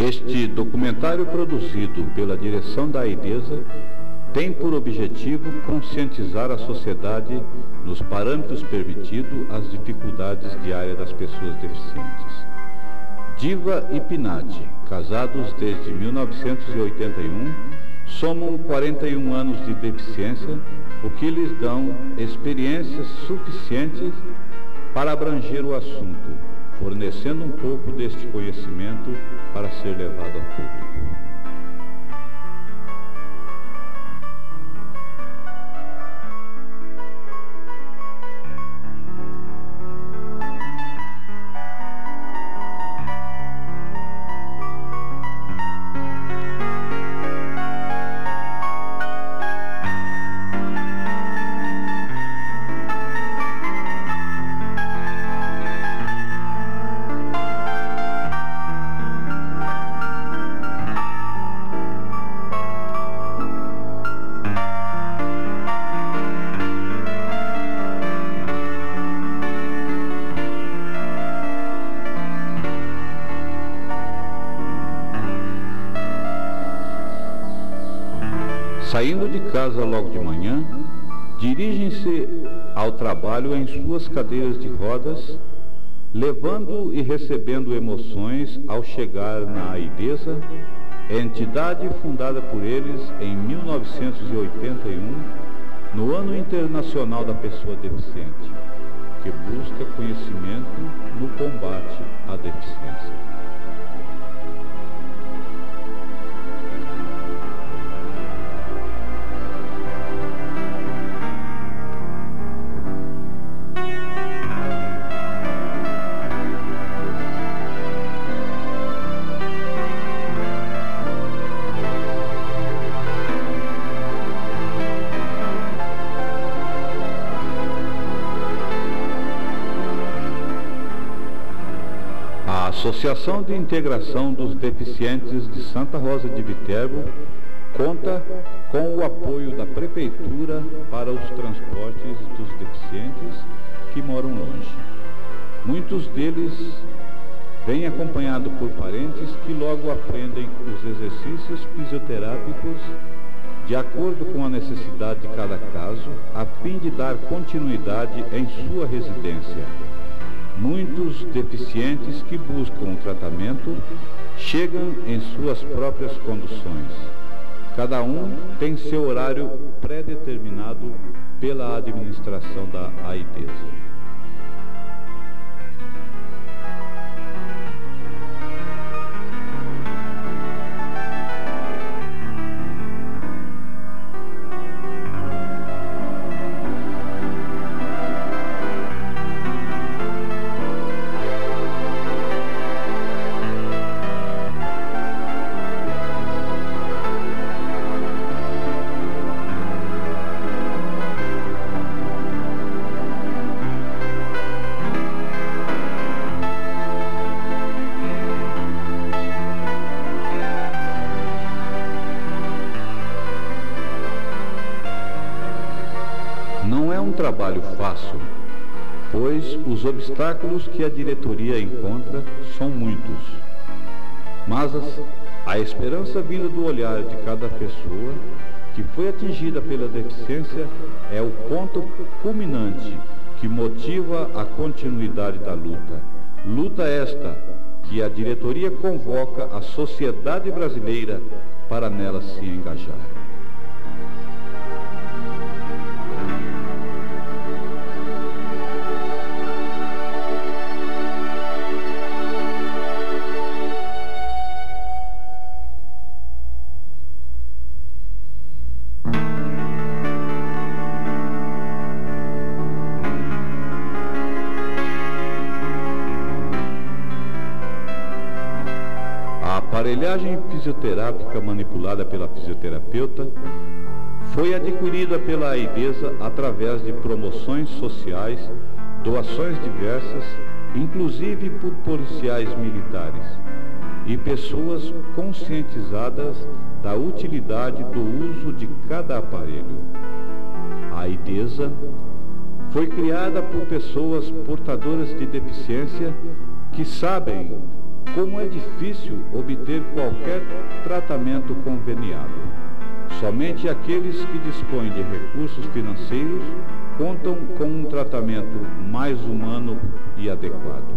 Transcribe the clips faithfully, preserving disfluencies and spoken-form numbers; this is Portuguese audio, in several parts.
Este documentário, produzido pela direção da AIDESA, tem por objetivo conscientizar a sociedade nos parâmetros permitidos às dificuldades diárias das pessoas deficientes. Diva e Pinati, casados desde mil novecentos e oitenta e um, somam quarenta e um anos de deficiência, o que lhes dão experiências suficientes para abranger o assunto, fornecendo um pouco deste conhecimento para ser levado ao público. Saindo de casa logo de manhã, dirigem-se ao trabalho em suas cadeiras de rodas, levando e recebendo emoções ao chegar na AIDESA, entidade fundada por eles em mil novecentos e oitenta e um, no Ano Internacional da Pessoa Deficiente, que busca conhecimento no combate à deficiência. A Associação de Integração dos Deficientes de Santa Rosa de Viterbo conta com o apoio da Prefeitura para os transportes dos deficientes que moram longe. Muitos deles vêm acompanhados por parentes que logo aprendem os exercícios fisioterápicos de acordo com a necessidade de cada caso, a fim de dar continuidade em sua residência. Muitos deficientes que buscam o tratamento chegam em suas próprias conduções. Cada um tem seu horário pré-determinado pela administração da AIDESA. Não é um trabalho fácil, pois os obstáculos que a diretoria encontra são muitos. Mas a esperança vinda do olhar de cada pessoa que foi atingida pela deficiência é o ponto culminante que motiva a continuidade da luta. Luta esta que a diretoria convoca a sociedade brasileira para nela se engajar. A aparelhagem fisioterápica manipulada pela fisioterapeuta foi adquirida pela AIDESA através de promoções sociais, doações diversas, inclusive por policiais militares, e pessoas conscientizadas da utilidade do uso de cada aparelho. A AIDESA foi criada por pessoas portadoras de deficiência que sabem como é difícil obter qualquer tratamento conveniado. Somente aqueles que dispõem de recursos financeiros contam com um tratamento mais humano e adequado.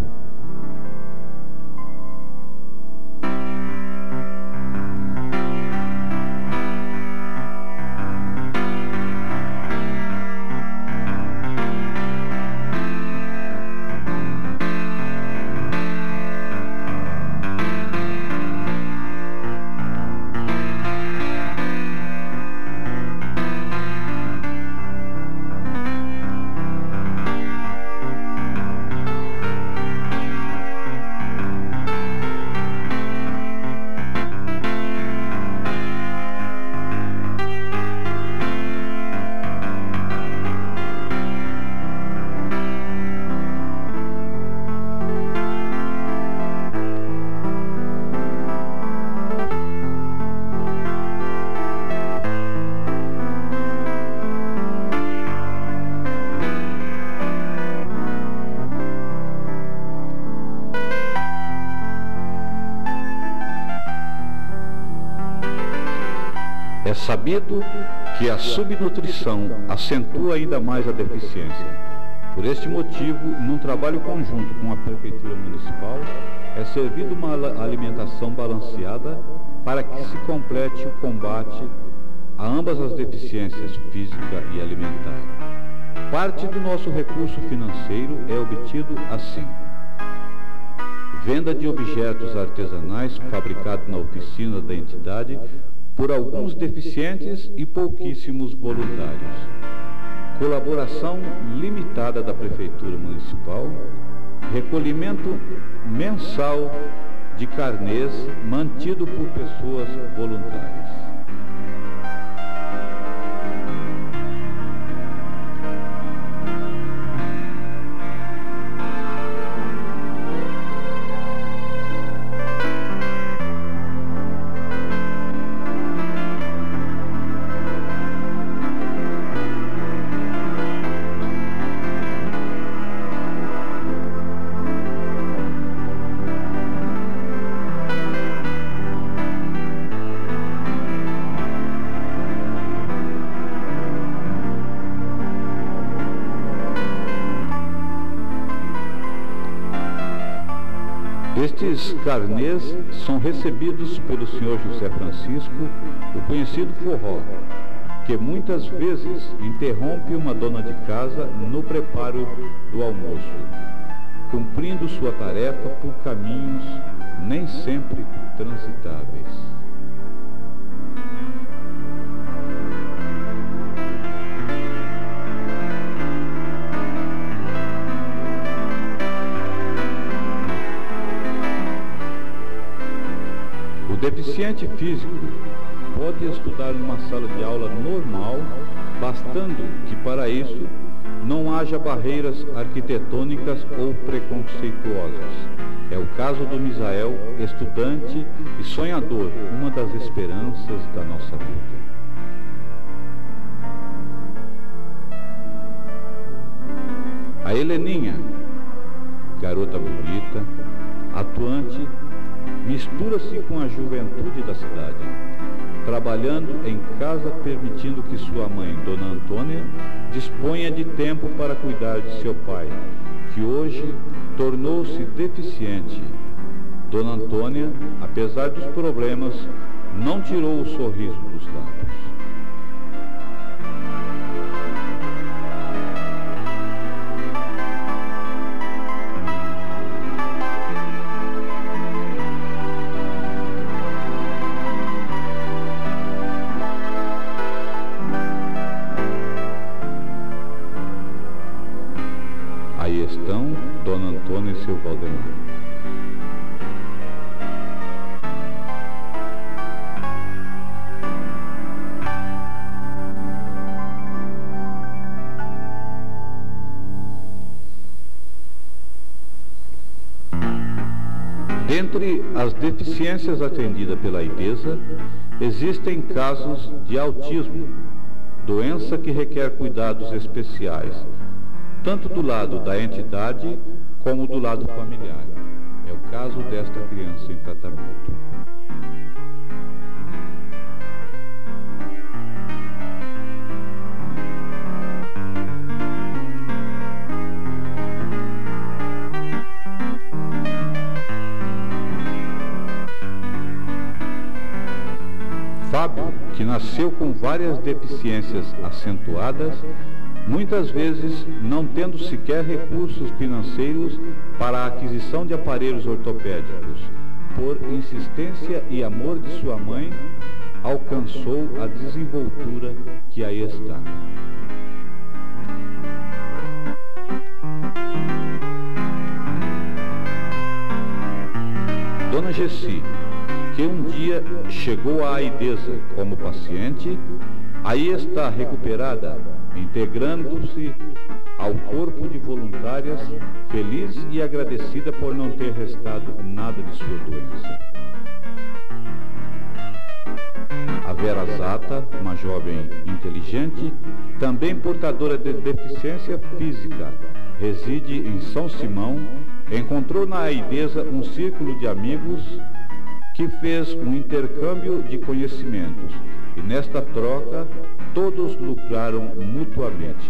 É sabido que a subnutrição acentua ainda mais a deficiência. Por este motivo, num trabalho conjunto com a Prefeitura Municipal, é servida uma alimentação balanceada para que se complete o combate a ambas as deficiências física e alimentar. Parte do nosso recurso financeiro é obtido assim: venda de objetos artesanais fabricados na oficina da entidade por alguns deficientes e pouquíssimos voluntários. Colaboração limitada da Prefeitura Municipal, recolhimento mensal de carnês mantido por pessoas voluntárias. Estes carnês são recebidos pelo senhor José Francisco, o conhecido forró, que muitas vezes interrompe uma dona de casa no preparo do almoço, cumprindo sua tarefa por caminhos nem sempre transitáveis. O deficiente físico pode estudar numa sala de aula normal, bastando que para isso não haja barreiras arquitetônicas ou preconceituosas. É o caso do Misael, estudante e sonhador, uma das esperanças da nossa vida. A Heleninha, garota bonita, atuante, mistura-se com a juventude da cidade, trabalhando em casa, permitindo que sua mãe, Dona Antônia, disponha de tempo para cuidar de seu pai, que hoje tornou-se deficiente. Dona Antônia, apesar dos problemas, não tirou o sorriso dos lábios. Aí estão Dona Antônia e seu Valdemar. Dentre as deficiências atendidas pela IDESA, existem casos de autismo, doença que requer cuidados especiais, tanto do lado da entidade como do lado familiar. É o caso desta criança em tratamento. Fábio, que nasceu com várias deficiências acentuadas, muitas vezes não tendo sequer recursos financeiros para a aquisição de aparelhos ortopédicos, por insistência e amor de sua mãe, alcançou a desenvoltura que aí está. Dona Gessi, que um dia chegou à Aidesa como paciente, aí está recuperada, integrando-se ao corpo de voluntárias, feliz e agradecida por não ter restado nada de sua doença. A Vera Zata, uma jovem inteligente, também portadora de deficiência física, reside em São Simão, encontrou na Aidesa um círculo de amigos que fez um intercâmbio de conhecimentos, e nesta troca todos lucraram mutuamente.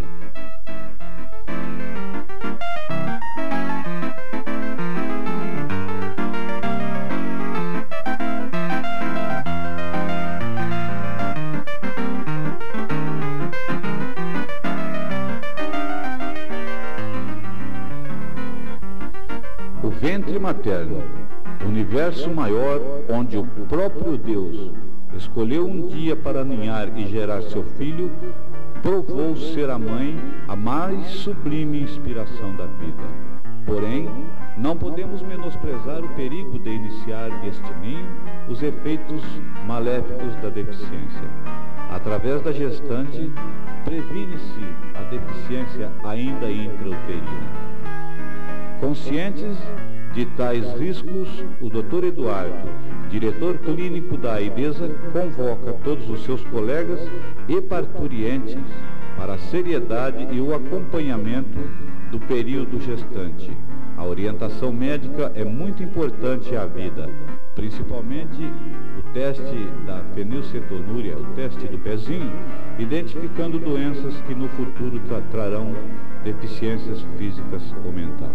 O ventre materno, universo maior onde o próprio Deus escolheu um dia para ninhar e gerar seu filho, provou ser a mãe a mais sublime inspiração da vida. Porém, não podemos menosprezar o perigo de iniciar deste ninho os efeitos maléficos da deficiência. Através da gestante, previne-se a deficiência ainda intrauterina. Conscientes de tais riscos, o doutor Eduardo, diretor clínico da Aidesa, convoca todos os seus colegas e parturientes para a seriedade e o acompanhamento do período gestante. A orientação médica é muito importante à vida, principalmente o teste da fenilcetonúria, o teste do pezinho, identificando doenças que no futuro tra trarão deficiências físicas ou mentais.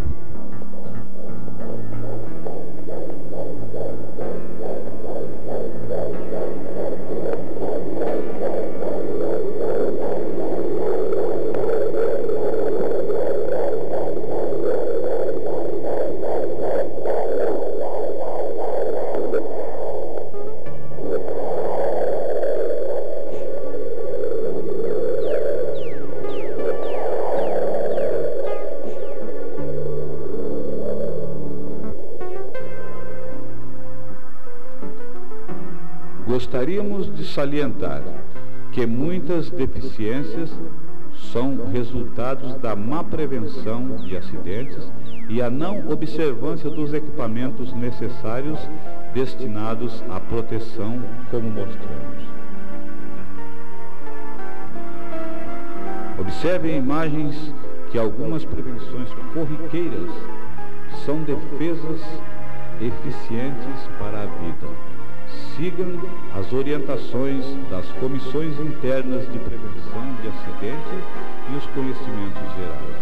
Gostaríamos de salientar que muitas deficiências são resultados da má prevenção de acidentes e a não observância dos equipamentos necessários destinados à proteção, como mostramos. Observem imagens que algumas prevenções corriqueiras são defesas eficientes para a vida. Sigam as orientações das comissões internas de prevenção de acidente e os conhecimentos gerais.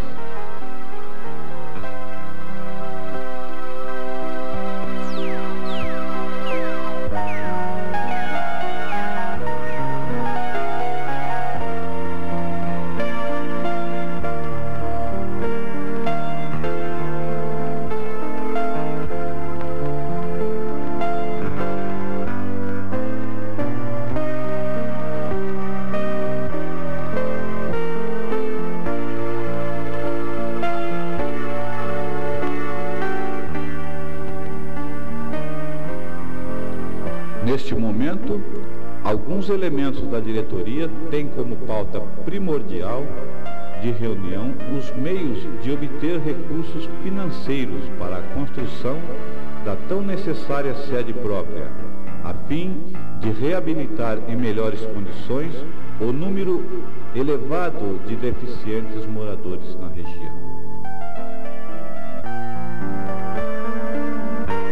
Neste momento, alguns elementos da diretoria têm como pauta primordial de reunião os meios de obter recursos financeiros para a construção da tão necessária sede própria, a fim de reabilitar em melhores condições o número elevado de deficientes moradores na região.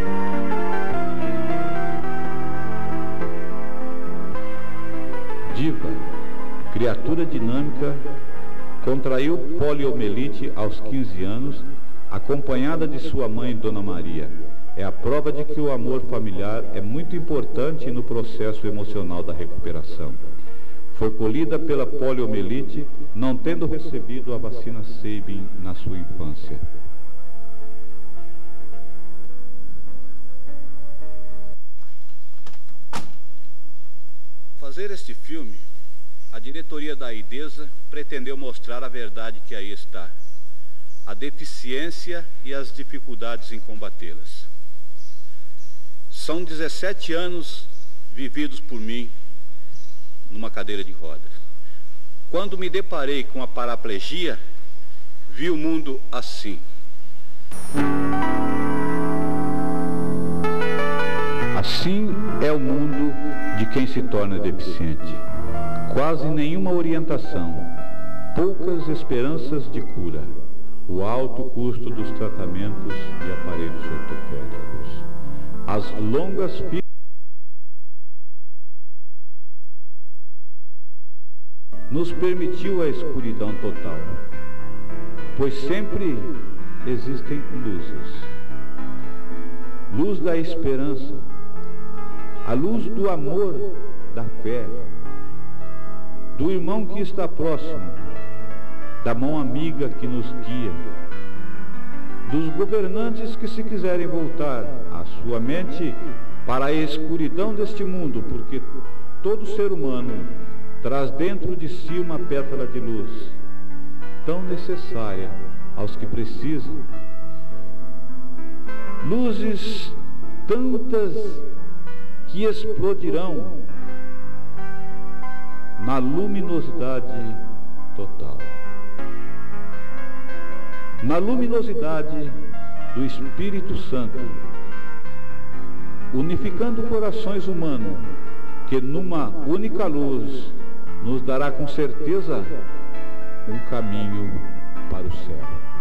criatura dinâmica, contraiu poliomielite aos quinze anos, acompanhada de sua mãe, Dona Maria. É a prova de que o amor familiar é muito importante no processo emocional da recuperação. Foi colhida pela poliomielite, não tendo recebido a vacina Sabin na sua infância. Fazer este filme, a diretoria da AIDESA pretendeu mostrar a verdade que aí está, a deficiência e as dificuldades em combatê-las. São dezessete anos vividos por mim numa cadeira de rodas. Quando me deparei com a paraplegia, vi o mundo assim. Assim é o mundo de quem se torna deficiente. Quase nenhuma orientação, poucas esperanças de cura, o alto custo dos tratamentos de aparelhos ortopédicos, as longas filas nos permitiu a escuridão total, pois sempre existem luzes. Luz da esperança, a luz do amor, da fé, do irmão que está próximo, da mão amiga que nos guia, dos governantes que, se quiserem voltar a sua mente para a escuridão deste mundo, porque todo ser humano traz dentro de si uma pétala de luz, tão necessária aos que precisam. Luzes tantas que explodirão na luminosidade total, na luminosidade do Espírito Santo, unificando corações humanos, que numa única luz nos dará com certeza um caminho para o céu.